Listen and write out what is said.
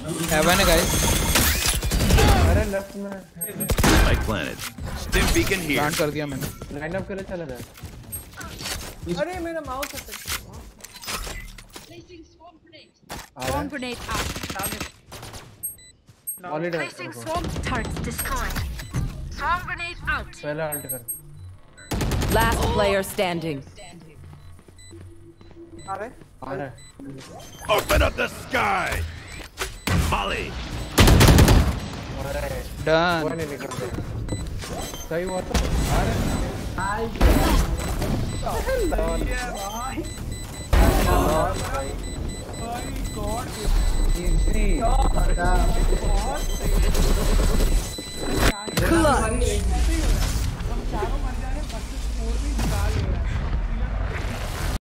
Heaven है guys. अरे left में. Light planted. Stim beacon here. Plant कर दिया मैंने. लाइन अप करे चला जाए. अरे मेरा माउस है. Swarm grenade out. Placing swarm turrets destroyed. Swarm grenade out. पहले अल्ट कर. Last player standing. अरे Open up the sky. Molly. Done. वो नहीं निकलते. सही हुआ तो. अरे गॉड इजी. Clutch.